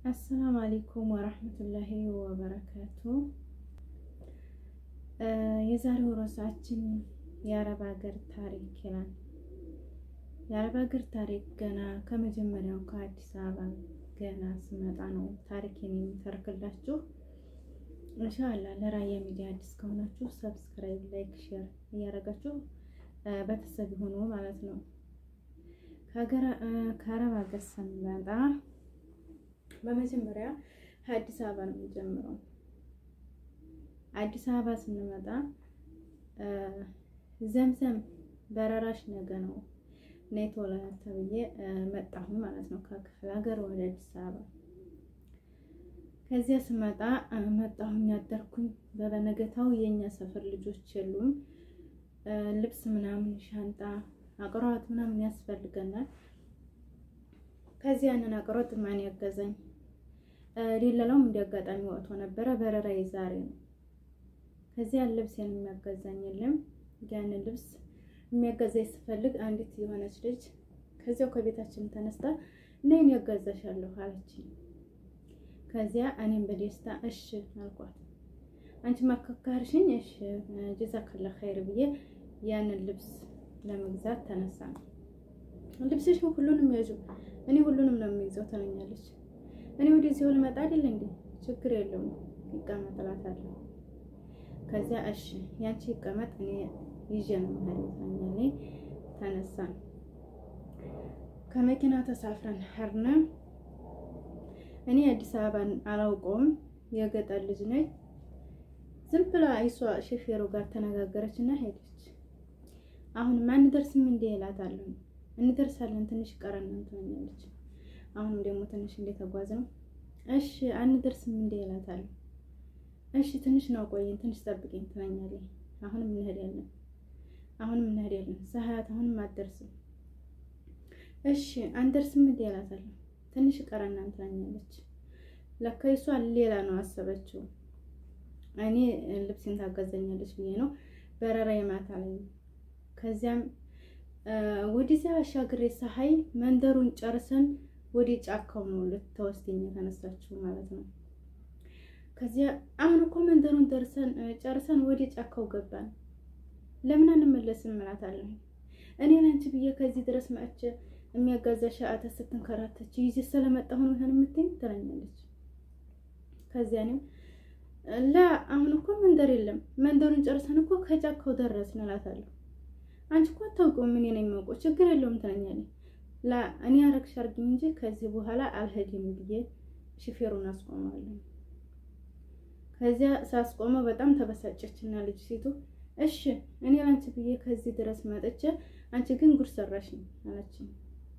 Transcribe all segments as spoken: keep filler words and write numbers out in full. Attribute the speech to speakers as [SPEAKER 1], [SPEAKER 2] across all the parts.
[SPEAKER 1] السلام عليكم ورحمة الله وبركاته. የዛሬው ርዕሳችን የአረብ ሀገር ታሪክ ይላል። የአረብ ሀገር ታሪክ ገና ከመጀመሪያው ከአዲስ አበባ ገና ስመጣ ነው ታሪኬን የምተርክላችሁ። ኢንሻአላህ ለራያ ሚዲያ አዲስ ከሆናችሁ ሰብስክራይብ፣ ላይክ፣ ሼር እያደረጋችሁ በተሰብ ሆኖ ማለት ነው። ከሀገር ከአረብ ሀገር ስንመጣ በመጀመሪያ አዲስ አበባ ነው የምንጀምረው። አዲስ አበባ ስንመጣ ዘምዘም በረራሽ ነገ ነው ኔቶላ ተብዬ መጣሁ ማለት ነው ከክፍለ ሀገር ወደ አዲስ አበባ። ከዚያ ስመጣ መጣሁኝ አደርኩኝ። በበነገታው የኛ ሰፈር ልጆች የሉም። ልብስ ምናምን ሻንጣ አቅሯት ምናምን ያስፈልገናል። ከዚያ ያንን አቅሯት ማን ያገዘኝ ሌላውም እንዲያጋጣሚ ወጥቶ ነበር በረራ ይዛሬ ነው። ከዚያ ልብስ የሚያገዛኝ የለም። ያንን ልብስ የሚያገዛኝ ስፈልግ አንዲት የሆነች ልጅ ከዚያው ከቤታችን ተነስታ ነይን ያገዛሻለሁ አለችኝ። ከዚያ እኔም በደስታ እሺ አልኳት። አንቺ ማከካርሽኝ እሺ ጀዛከላህ ኸይር ብዬ ያንን ልብስ ለመግዛት ተነሳ። ልብስሽ ሁሉንም ያዙ እኔ ሁሉንም ነው የሚይዘው ተለኛለች። እኔ ወደዚህ ሁሉ መጣ አይደል እንዴ ችግር የለውም ይቀመጥላታለሁ። ከዚያ እሺ ያንቺ ይቀመጥ እኔ ይዤ ነው ማለት ተነሳን። ከመኪና ተሳፍረን ሄድን። እኔ አዲስ አበባን አላውቀውም የገጠር ልጅ ነኝ። ዝም ብላ አይሷ ሹፌሩ ጋር ተነጋገረችና ሄደች። አሁን ማን ደርስም እንደ እላታለሁ። እንደርሳለን ትንሽ ቀረናን ትሆኛለች። አሁን ደግሞ ትንሽ እንደተጓዘ ነው። እሺ አንደርስም እንደ እላታለሁ። እሺ ትንሽ ነው ቆይን ትንሽ ጠብቂኝ ትለኛለች። አሁንም እንሄዳለን አሁንም እንሄዳለን ሰዓት አሁንም አትደርስም። እሺ አንደርስም እንደ እላታለሁ። ትንሽ ቀረናን ትለኛለች። ለካ እሷ ሌላ ነው አሰበችው። እኔ ልብስን ታገዘኛለች ብዬ ነው በረራ የማታ ላይ። ከዚያም ወዲያ አሻግሬ ፀሐይ መንደሩን ጨርሰን ወዲ ጫካው ነው ልትወስደኝ ተነሳችሁ ማለት ነው። ከዚያ አሁን እኮ መንደሩን ደርሰን ጨርሰን ወዲ ጫካው ገባን ለምን አንመለስም እላታለሁ። እኔ አንቺ ብዬ ከዚህ ድረስ መጥቼ የሚያጋዛሽ አተ ስትንከራተች ይዤ ስለመጣሁ ነው እንትን የምትይኝ ትለኛለች። ከዚያ ነው ላ አሁን እኮ መንደር የለም መንደሩን ጨርሰን እኮ ከጫካው ደረስን እላታለሁ። አንቺ እኮ አታውቂውም እኔ ነኝ የማውቀው ችግር የለውም ትለኛለች። ላ እኔ አረግሽ አርግኝ እንጂ ከዚህ በኋላ አልሄድም ብዬ ሹፌሩን አስቆማለሁ። ከዚያ ሳስቆመው በጣም ተበሳጨችና ልጅ ሴቱ እሺ እኔ ላንቺ ብዬ ከዚህ ድረስ መጥቼ አንቺ ግን ጉድ ሰራሽኝ አለችኝ።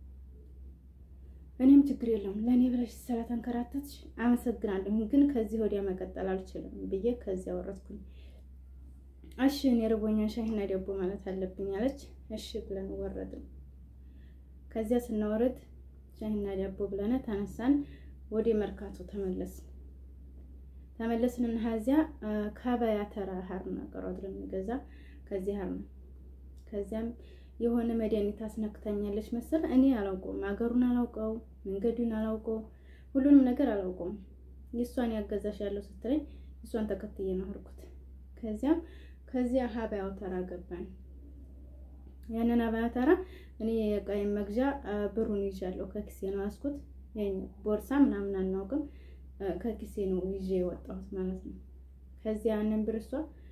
[SPEAKER 1] እኔም ችግር የለውም ለኔ ብለሽ ስለተንከራተትሽ አመሰግናለሁ ግን ከዚህ ወዲያ መቀጠል አልችልም ብዬ ከዚያ ወረድኩኝ። እሺ እኔ ረቦኛል ሻይና ዳቦ ማለት አለብኝ አለች። እሺ ብለን ወረድን። ከዚያ ስንወርድ ሻይና ዳቦ ብለን ተነሳን ወደ መርካቶ ተመለስን። ተመለስንና ሀዚያ ካባያ ተራ ሀርና ቀረድ ለምገዛ ከዚህ ሀርና ከዚያም የሆነ መድኃኒት አስነክታኛለች መሰል እኔ አላውቀውም አገሩን አላውቀው መንገዱን አላውቀው ሁሉንም ነገር አላውቀውም። ይሷን ያገዛሽ ያለው ስትለኝ ይሷን ተከትዬ ነው ሄድኩት። ከዚያም ከዚያ ሀባያው ተራ ገባን። ያንን ሀባያ ተራ እኔ የቀይ መግዣ ብሩን ይዣለሁ ከኪሴ ነው አስኩት። የኛ ቦርሳ ምናምን አናውቅም ከኪሴ ነው ይዤ ወጣሁት ማለት ነው። ከዚያ ያንን ብርሷ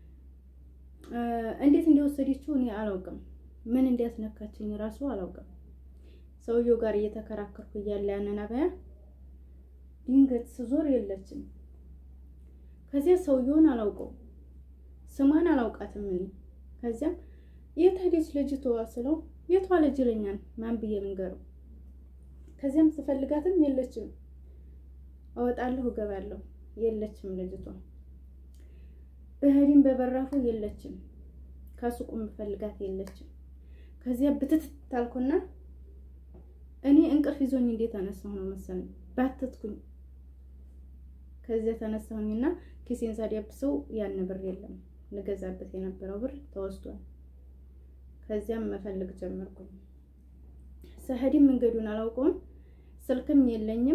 [SPEAKER 1] እንዴት እንደወሰደችው እኔ አላውቅም ምን እንዲያስነካችኝ ራሱ አላውቅም። ሰውየው ጋር እየተከራከርኩ እያለ ያንን ሀባያ ድንገት ስዞር የለችም። ከዚያ ሰውየውን አላውቀው ስሟን አላውቃትም እኔ። ከዚያም የት ሄደች ልጅቷ ስለው የቷ ልጅ ይለኛል ማን ብዬ ልንገረው። ከዚያም ስፈልጋትም የለችም። አወጣለሁ ገባለሁ የለችም ልጅቷ። በህዲም በበራፉ የለችም። ከሱቁም ፈልጋት የለችም። ከዚያ ብትት ታልኩና እኔ እንቅልፍ ይዞኝ እንዴት ተነሳሁ ነው መሰለኝ ባትትኩኝ። ከዚያ ተነሳሁኝና ኪሴን ሳዲያብሰው ያን ብር የለም ለገዛበት የነበረው ብር ተወስዷል። ከዚያም መፈልግ ጀመርኩኝ። ሰህዲ መንገዱን አላውቀውም ስልክም የለኝም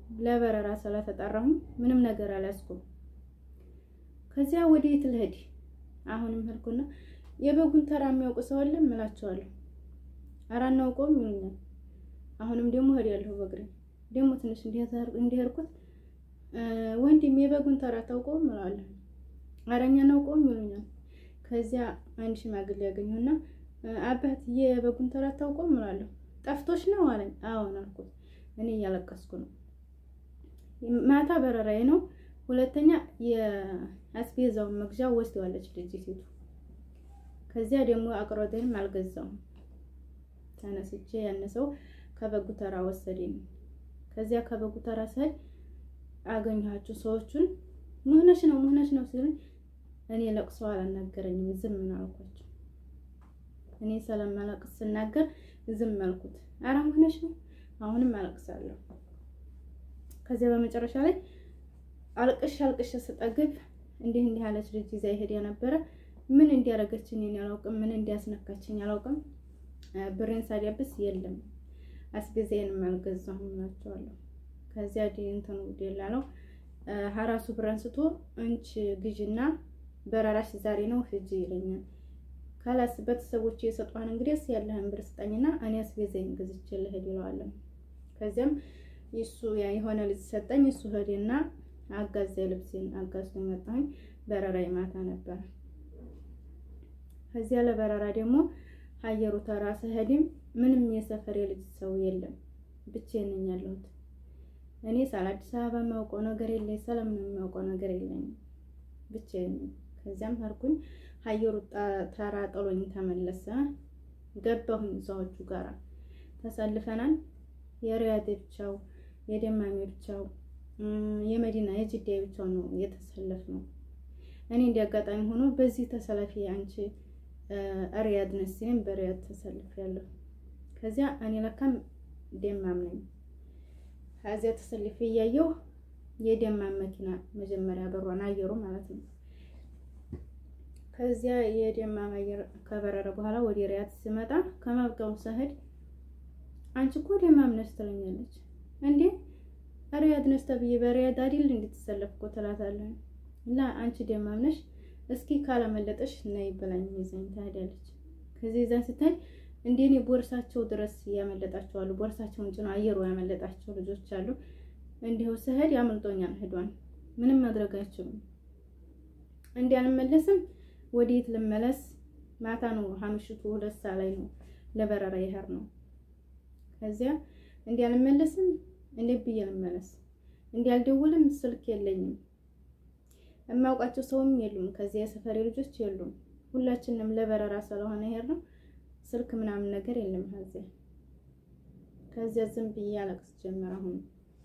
[SPEAKER 1] ለበረራ ስለተጠራሁ ምንም ነገር አላስኩም። ከዚያ ወዴት ልሄድ? አሁንም ሄድኩና የበጉን ተራ የሚያውቅ ሰው አለ እምላቸዋለሁ። ኧረ አናውቀውም ይሉኛል። አሁንም ደግሞ ሄዳለሁ በእግሬ። ደግሞ ትንሽ እንዲሄድኩት ወንድም የበጉን ተራ ታውቀውም እላለሁ። ኧረ እኛ አናውቀውም ይሉኛል። ከዚያ አንድ ሽማግሌ ያገኘሁና አባት የበጉን ተራ ታውቀውም እላለሁ። ጠፍቶሽ ነው አለኝ። አዎ አልኩት። እኔ እያለቀስኩ ነው። ማታ በረራዬ ነው። ሁለተኛ የአስቤዛውን መግዣ ወስደዋለች ልጅቲቱ። ከዚያ ደግሞ አቅሮቴንም አልገዛውም። ተነስቼ ያነሰው ከበጉ ተራ ወሰደኝ። ከዚያ ከበጉ ተራ ሳይ አገኘኋቸው ሰዎቹን። ሞህነሽ ነው ሞህነሽ ነው ሲሉኝ እኔ ለቅሶ አላናገረኝም፣ ዝም አልኳቸው። እኔ ስለማለቅስ ስናገር ዝም አልኩት። ኧረ ሞህነሽ ነው አሁንም አለቅሳለሁ። ከዚያ በመጨረሻ ላይ አልቅሽ አልቅሽ ስጠግብ እንዲህ እንዲህ አለች ልጅ ይዛ ይሄድ የነበረ ምን እንዲያረገችኝ እኔ አላውቅም፣ ምን እንዲያስነካችኝ አላውቅም። ብሬን ሳዲያብስ የለም አስቤዛዬንም አልገዛሁም እላቸዋለሁ። ከዚያ ዲንተኑ ደላለው ሀራሱ ብር አንስቶ እንች ግዥና በረራሽ ዛሬ ነው ሂጂ ይለኛል። ካላስ ቤተሰቦቼ የሰጧን እንግዲህ ያለህን ብር ስጠኝና እኔ አስቤዛዬን ገዝቼ ልሄድ ይለዋለሁ። ከዚያም እሱ ያ የሆነ ልጅ ሰጠኝ። እሱ ሄደና አጋዘ ልብሴን አጋዝቶ መጣኝ። በረራይ ማታ ነበር። ከዚያ ለበረራ ደግሞ አየሩ ተራሰ ሄድም ምንም የሰፈር ልጅ ሰው የለም፣ ብቻዬን ነኝ ያለሁት። እኔ ሳላ አዲስ አበባ ማውቀው ነገር የለኝ፣ ሰላም ነው ማውቀው ነገር የለኝ፣ ብቻዬን ነኝ። ከዚያም ሀርኩኝ አየሩ ተራ ጥሎኝ ተመለሰ። ገባሁኝ ሰዎቹ ጋራ ተሰልፈናል። የሪያድ ብቻው የደማሚ ብቻው የመዲና የጅዳ ብቻው ነው የተሰለፍነው። እኔ እንዲያጋጣሚ ሆኖ በዚህ ተሰለፊ አንቺ ሪያድ ነሲን በሪያድ ተሰልፌያለሁ። ከዚያ እኔ ለካም ደማም ነኝ። ከዚያ ተሰልፌ ያየው የደማም መኪና መጀመሪያ በሯን አየሩ ማለት ነው። ከዚያ የደማም አየር ከበረረ በኋላ ወደ ሪያድ ሲመጣ ከመብቀው ሰህድ አንቺ እኮ ደማም ነሽ ትለኛለች። እንዴ ሪያድ ነሽ ተብዬ በሪያድ አይደል እንድትሰለፍኩ ተላታለሁ። ላ አንቺ ደማም ነሽ እስኪ ካላመለጠሽ ነይ ብላኝ ይዘኝ ታዲያለች። ከዚህ ይዘን ስታይ እንደኔ ቦርሳቸው ድረስ ያመለጣቸው አሉ። ቦርሳቸውን ጭኖ አየሩ ያመለጣቸው ልጆች አሉ። እንዲሁ ሰህድ ያመልጦኛል ሄዷን ምንም ማድረግ አይችልም። እንዲያልመለስም ወዴት ልመለስ? ማታ ነው ሐምሽቱ ሁለት ሰዓት ላይ ነው ለበረራ ይሄር ነው። ከዚያ እንዲያልመለስም እንዴብዬ ልመለስ? እንዲያልደውልም ስልክ የለኝም። እማውቃቸው ሰውም የሉም። ከዚያ የሰፈሬ ልጆች የሉም። ሁላችንም ለበረራ ስለሆነ ይሄር ነው። ስልክ ምናምን ነገር የለም። ከዚያ ከዚያ ዝም ብዬ አለቅስ ጀመረ። አሁን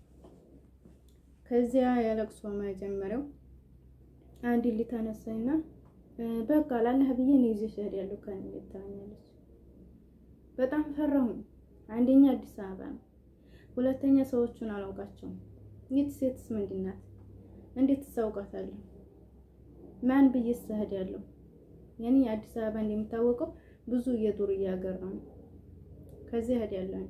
[SPEAKER 1] ከዚያ ያለቅሶ መጀመሪያው አንድ ሊታነሳይና በቃ ላላህ ብዬ ነው ይዘሽ ሄዳለሁ ካን ልታኛለች። በጣም ፈራሁኝ። አንደኛ አዲስ አበባ ነው፣ ሁለተኛ ሰዎቹን አላውቃቸውም። ይት ሴትስ ምንድናት? እንዴት ተሳውቃታለሁ? ማን ብዬሽ ሄዳለሁ? ያኔ አዲስ አበባ እንደምታወቀው ብዙ የዱርያ ሀገር ነው። ከዚህ ሄዳለሁ፣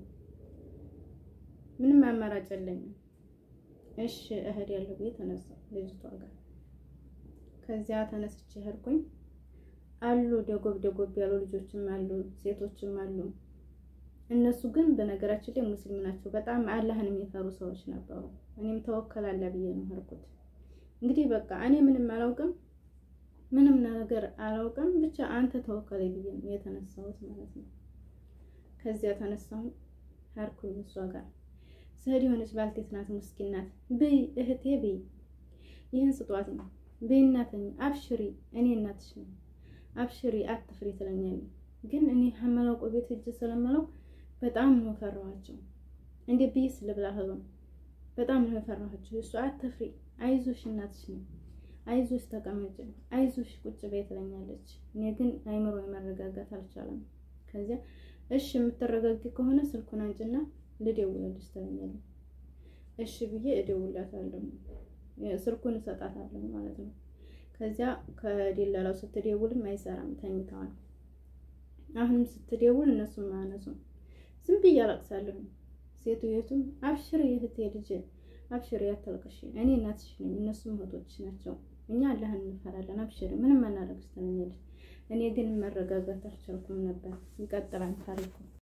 [SPEAKER 1] ምንም አማራጭ የለኝም። እሺ እሄዳለሁ ብዬ ተነሳሁ ልጅቷ ጋር። ከዚያ ተነስቼ ሄድኩኝ። አሉ ደጎብ ደጎብ ያሉ ልጆችም አሉ፣ ሴቶችም አሉ። እነሱ ግን በነገራችን ላይ ሙስሊም ናቸው። በጣም አላህን የሚፈሩ ሰዎች ነበሩ። እኔም ተወከል አለ ብዬ ነው ሄድኩት። እንግዲህ በቃ እኔ ምንም አላውቅም፣ ምንም ነገር አላውቅም፣ ብቻ አንተ ተወከለ ብዬ ነው የተነሳሁት ማለት ነው። ከዚያ ተነሳሁ ሄድኩኝ እሷ ጋር። ሰህድ የሆነች ባልቴት ናት፣ ምስኪን ናት። በይ እህቴ በይ ይህን ስጧት ነው በይ እናተኝ አብሽሪ፣ እኔ እናትሽ ነኝ፣ አብሽሪ አትፍሪ ትለኛለች። ግን እኔ ሐመላቆ ቤት ሂጅ ስለማለው በጣም ነው ፈራኋቸው። እንዴ ቢስ ልብላህሉ በጣም ነው ፈራኋቸው። እሷ አትፍሪ፣ አይዞሽ እናትሽ ነኝ፣ አይዞሽ ተቀመጭ፣ አይዞሽ ቁጭ በይ ትለኛለች። እኔ ግን አይምሮ የመረጋጋት አልቻለም። ከዚያ እሺ የምትረጋጊ ከሆነ ስልኩን አንጭና ልደውልልሽ ትለኛለች። እሺ ብዬ እደውላታለሁ፣ ስልኩን እሰጣታለሁ ማለት ነው። ከዚያ ከደላላው ስትደውልም አይሰራም፣ ተኝተዋል። አሁንም ስትደውል እነሱም አያነሱም። ዝም ብዬ አለቅሳለሁ። ሴትዮቱም አብሽሪ እህቴ ልጅ አብሽሪ አትልቅሽ እኔ እናትሽ ነኝ እነሱም እህቶችሽ ናቸው እኛ አላህን እንፈራለን አብሽሪ ምንም አናደርግሽ ትለኛለች እኔ ግን መረጋጋት አልቻልኩም ነበር ይቀጥላል ታሪኩ